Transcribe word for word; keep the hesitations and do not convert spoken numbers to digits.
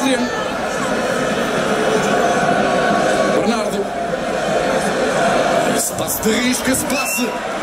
extremo. Bernardo. Esse passe de risco, esse passe.